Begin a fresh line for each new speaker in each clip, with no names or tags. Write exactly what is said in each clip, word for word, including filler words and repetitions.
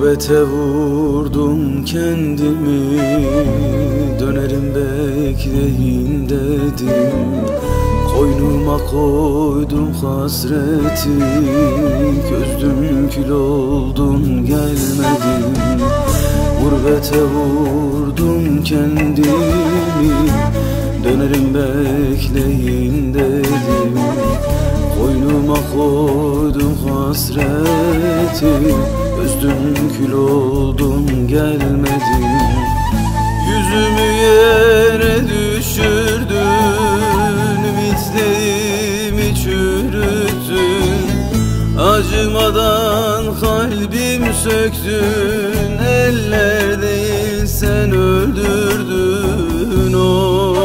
Gurbete vurdum kendimi, dönerim bekleyin dedim. Koynuma koydum hasreti, közdüm kül oldum gelmedim. Gurbete vurdum kendimi, dönerim bekleyin dedim. Koynuma koydum hasreti, özdüm kül oldum gelmedim. Yüzümü yere düşürdün, ümitlerimi çürüttün. Acımadan kalbim söktün, eller değil sen öldürdün oy.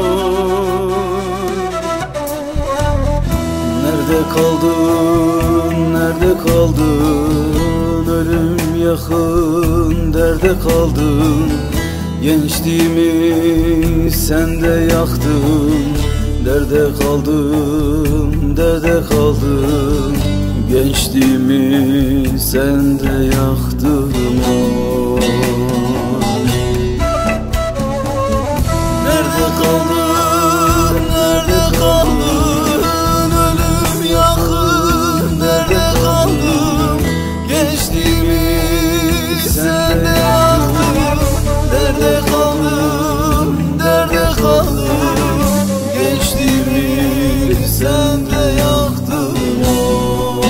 Nerede kaldın, nerede kaldın, ölüm yakın derde kaldın. Gençliğimi sen de yaktın, derde kaldım, derde kaldım. Gençliğimi sen de yaktın oy. Nerede kaldın, nerede kaldın, ölüm yakın derde kaldım. Gençliğimi sen de yaktın, derde kaldım, derde kaldım. Gençliğimi sen de yaktın oy.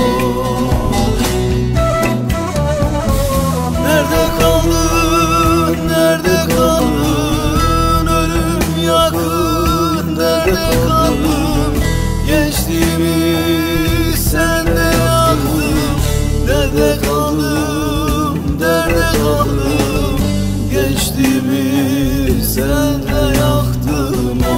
Nerede kaldın, nerede kaldın, ölüm yakın derde kaldım. Gençliğimi sen de yaktın, derde kaldım, derde kaldım. Gençliğimi sen de yaktın oy.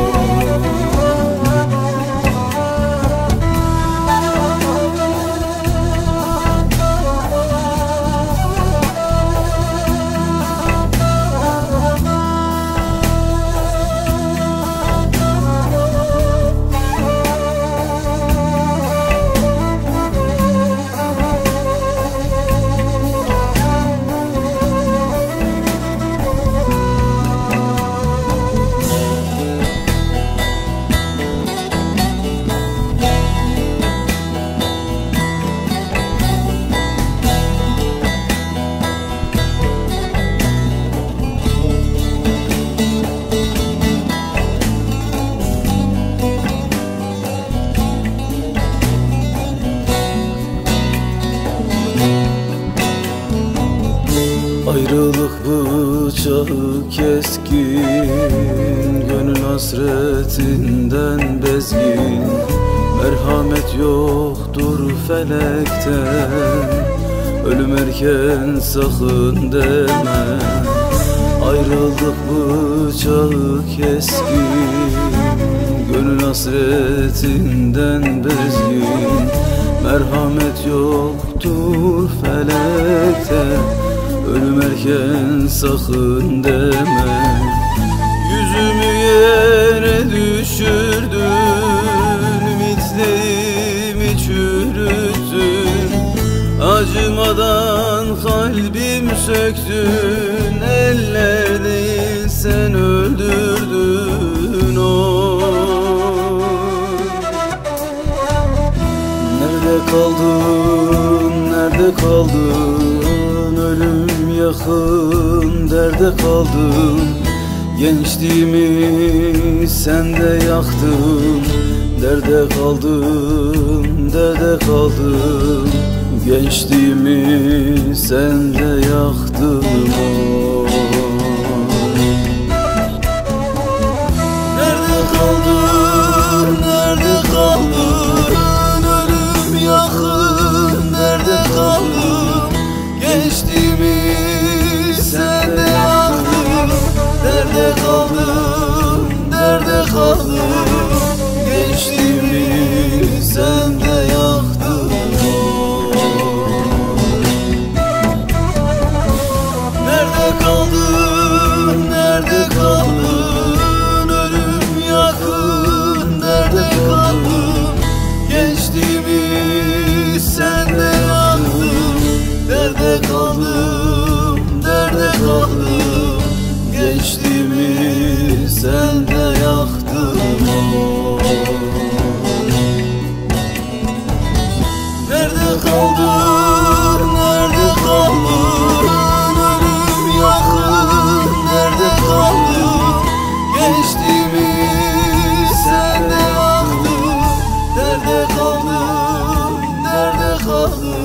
Ayrılık bıçağı keskin, gönül hasretinden bezgin. Merhamet yoktur felekten, ölüm erken sakın deme. Ayrılık bıçağı keskin, gönül hasretinden bezgin. Merhamet yoktur felekten, ölüm erken sakın deme. Yüzümü yere düşürdün, ümitlerimi çürüttün. Acımadan kalbim söktün, eller değil sen öldürdün oy. Nerede kaldın, nerede kaldın, ölüm yakın derde kaldım. Gençliğimi sen de yaktın, derde kaldım, derde kaldım. Gençliğimi sen de yaktın oy. Nerede kaldın, nerede kaldın, ölüm yakın derde kaldım. Gençliğimi sen de yaktın, derde kaldım, derde kaldım. Gençliğimi sen de yaktın oy. Nerede kaldın, nerede kaldın, ölüm yakın derde kaldım. Gençliğimi sen de yaktın, derde kaldım. kaldı? Gençliğimi sende yaktın oy. Nerede kaldın, nerede kaldın? Ölüm yakın, nerede kaldın? Gençliğimi sende yaktın. Nerede kaldın, nerede kaldın?